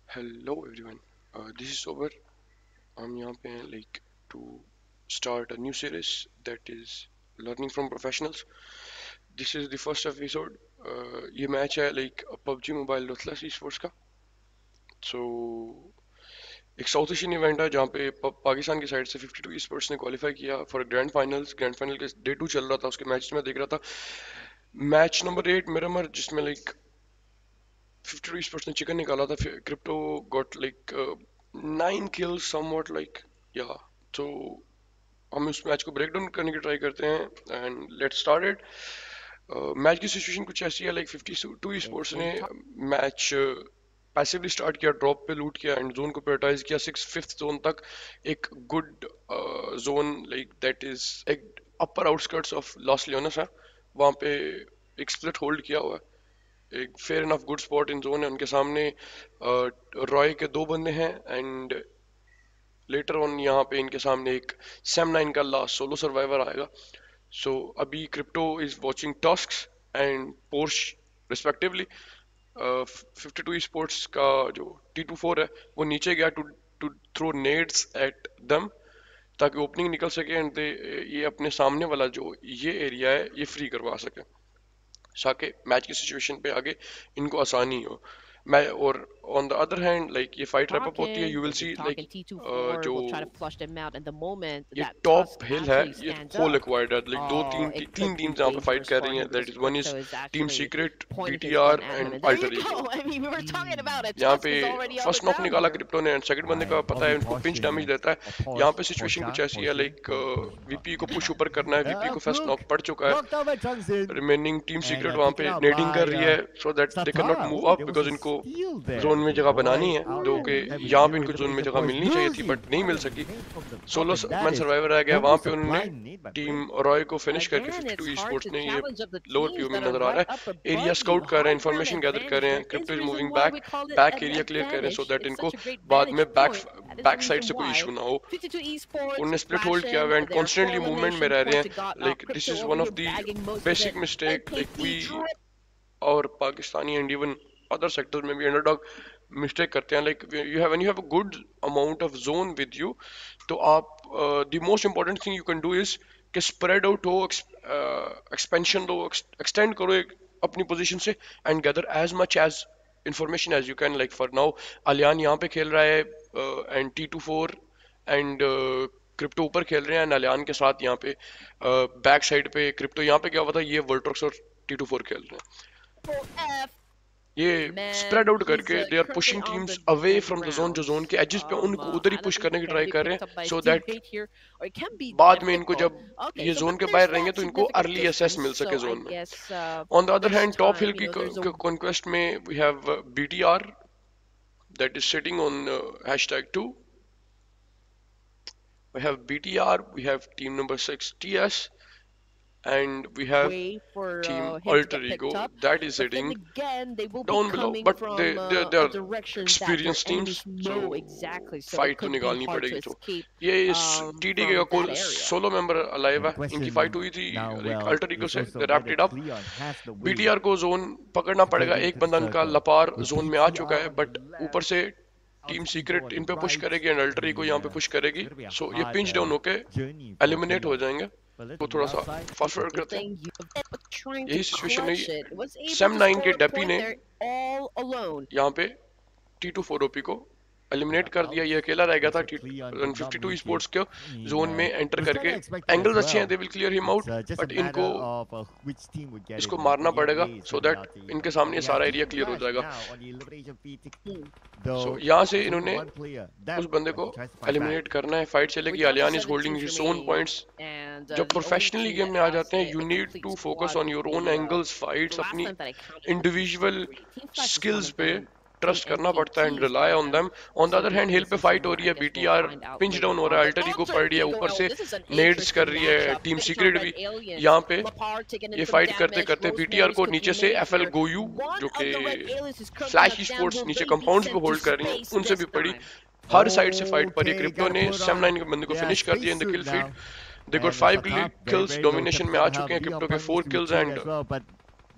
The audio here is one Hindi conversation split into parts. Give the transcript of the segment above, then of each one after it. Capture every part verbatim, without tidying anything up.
Hello everyone, uh, this is Sober. हम यहाँ पे हैं like to start a new series that is learning from professionals. This is the first episode. Uh, ये मैच है like PUBG mobile ruthless esports का. So एक साउथ एशियन इवेंट है जहाँ पे प- पाकिस्तान की साइड से बावन esports ने क्वालिफाई किया for grand finals. Grand final के डे टू चल रहा था, उसके मैच में देख रहा था. मैच नंबर एट मिरामर जिसमें like बावन esports ने चिकन निकाला था. Crypto got like nine kills somewhat like yeah. So हम इस मैच को ब्रेक डाउन करने की ट्राई करते हैं and let's start it. Match की सिचुएशन कुछ ऐसी है लाइक बावन स्पोर्ट्स ने मैच पैसिवली स्टार्ट किया, ड्रॉप पे लूट किया एंड जोन को प्रायोरिटाइज किया सिक्स फिफ्थ जोन तक. एक good zone like that is एक upper outskirts of Los Leones है, वहाँ पे एक स्प्लिट होल्ड किया हुआ है. एक fair enough good spot in zone है. उनके सामने रॉय के दो बंदे हैं एंड लेटर ऑन यहाँ पे इनके सामने एक सैम नाइन का लास्ट सोलो सर्वाइवर आएगा. सो so, अभी Crypto is watching tusks and Porsche respectively. Fifty two sports का जो टी टू फोर है वो नीचे गया to to throw nades at दम ताकि ओपनिंग निकल सके एंड दे ये अपने सामने वाला जो ये एरिया है ये फ्री करवा सके ताकि मैच की सिचुएशन पे आगे इनको आसानी हो. मैं और on the other hand like ये फाइट रैप अप होती है. यू विल सी लाइक जो ये टॉप हिल है ये होल एक्वायर्ड है. लाइक दो तीन ती, तीन टीम्स यहाँ पे फाइट कर रही हैं. That is one is team secret, BTR and Alter Ego. यहाँ पे फर्स्ट नॉक निकाला क्रिप्टो ने एंड सेकंड बंदे का पता है उनको पिंच डैमेज देता है. यहाँ पे सिचुएशन कुछ ऐसी है लाइक वीपी को पुश ऊपर करना है. वीपी को फर्स्ट नॉक पड़ चुका है. रिमेनिंग टीम सीक्रेट वहाँ पे नेडिंग कर रही है so that they can not move up because इनको जोन में जगह बनानी है. दो के यहाँ पे इनको जोन में जगह मिलनी चाहिए थी बट नहीं मिल सकी. सोलो मैन सर्वाइवर आ गया. वहाँ पे उन्होंने टीम रॉय को फिनिश करके फिफ्टी टू स्पोर्ट्स ने ये लोअर पीओ में नजर आ रहा है. एरिया स्काउट कर रहे हैं, इन्फॉर्मेशन गैदर कर रहे हैं. Crypto is moving back, back area clear कर रहे हैं सो दैट इनको बाद में बैक बैक साइड से कोई इशू ना हो. उन्होंने स्प्लिट होल्ड किया हुआ एंड कॉन्स्टेंटली मूवमेंट में रह रहे हैं. Like this is one of the basic mistake like we और Pakistani and even other sectors में भी अंडरडॉग मिस्टेक करते हैं. Like you have when you have a good amount of zone with you तो आप the most important thing you can do is कि स्प्रेड आउट हो, एक्सपेंशन दो, एक्सटेंड करो एक अपनी पोजीशन से and gather as much as information as you can. Like for now अलियान यहाँ पे खेल रहा है and T two four and Crypto ऊपर खेल रहे हैं एंड अलियान के साथ यहाँ पे बैक uh, साइड पे क्रिप्टो यहाँ पे क्या हुआ था, ये वर्ल्ट्रॉक्स और टी टू फोर खेल रहे हैं. ये स्प्रेड आउट करके they are pushing teams away from the zone. जो जोन के एजेस पे उनको उधर ही पुश करने की ट्राई कर रहे हैं सो दैट बाद में इनको जब ये जोन के बाहर रहेंगे तो इनको अर्ली एसेस मिल सके जोन में. On the other hand top hill की कॉन्क्वेस्ट में we have BTR that is sitting on hashtag two. we have B T R, we have team number six T S, and we have for team uh, him to Alter get Ego picked up. that is But sitting then again, they will be down below, coming but from they they, uh, they a are direction that experienced their teams, enemies so know exactly. So it fight तो could be निकालनी hard पड़ेगी. to तो escape ये इस um, T D from का कोई that area. Solo member alive And है. the इनकी question फाइट हुई थी now, like well, Alter Ego is से, also they wrapped whether it up. Cleon has the B weight T R को जोन पकड़ना to पड़ेगा. break एक into बंदा the इनका circle. लपार With जोन में आ चुका है B T R but on the ऊपर से team Alter secret Ego on इन the पे पुश right. करेगी एंड अल्टर को यहाँ पे Yeah. पुश करेगी. It's gonna be a so ये hard, पिंच uh, डाउन होके journey for एलिमिनेट हो Cleon. जाएंगे. But let's वो on थोड़ा the सा outside, fast it's a forward good करते हैं. Thing you trying यही to सिचुएशन crush है. it. Was able Sam to nine के score a डेपी point ने there all alone. यहाँ पे टी टू फोर ओपी को एलिमिनेट कर दिया. ये अकेला रह गया था. फिफ्टी टू स्पोर्ट्स के जोन में एंटर करके एंगल्स अच्छे हैं, they will clear him out but इनको इसको मारना पड़ेगा सो दैट इनके सामने ये सारा एरिया क्लियर हो जाएगा. सो यहाँ से इन्होंने उस बंदे को एलिमिनेट करना है. फाइट चलेगी. अलियान is holding his own points. And, uh, जब the only professionally team game that में आ lost जाते हैं it you was need complete to squad focus on your the, own uh, angles, fights, last अपनी time that I counted individual Team fights is skills one of पे them. ट्रस्ट Team करना पड़ता है and N K Ts rely on them. On the other hand हिल पे फाइट हो रही है. I guess BTR we'll find out pinch later down हो on. रहा है. But अल्टर ईगो Alter पड़ रही है Ego, ऊपर से. this is an नेड्स कर interesting रही है matchup. टीम Picture सीक्रेट भी. Red Aliens, यहाँ पे Lapar taking in ये some फाइट करते damage. करते Rosemary's बीटीआर को could be नीचे से made एफएल here. गोयू One जो of कि the Red Aliens is curling flash us down. Sports Will नीचे they be कंपाउंड्स sent पे होल्ड to कर रही हैं. space उनसे this भी पड़ी. time? हर साइड से फाइट पर ये Okay, क्रिप्टो gotta ने put सैम on- नाइन के बंदे को yeah, फिनिश कर दिया in the kill spacesuit feed. now. They got And five Fatah, very, kills very domination low में आ temperature चुके हैं have क्रिप्टो Cleon के. Four punches kills too and as well, but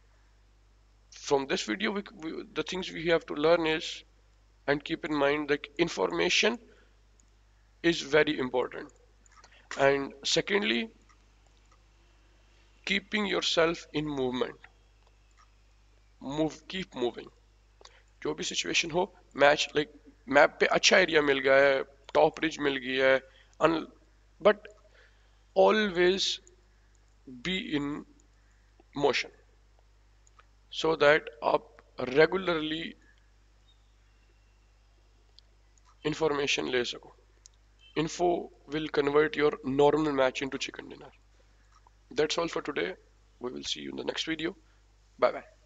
From this video, we, we, the things we have to learn is, and keep in mind, like information is very important. And secondly, keeping yourself in movement. Move, keep moving. जो भी सिचुएशन हो, मैच लाइक मैप पे अच्छा एरिया मिल गया है, टॉप रिज मिल गया है, but always be in motion so that आप रेगुलरली इंफॉर्मेशन ले सको. Info will convert your normal match into chicken dinner. That's all for today. We will see you in the next video. Bye bye.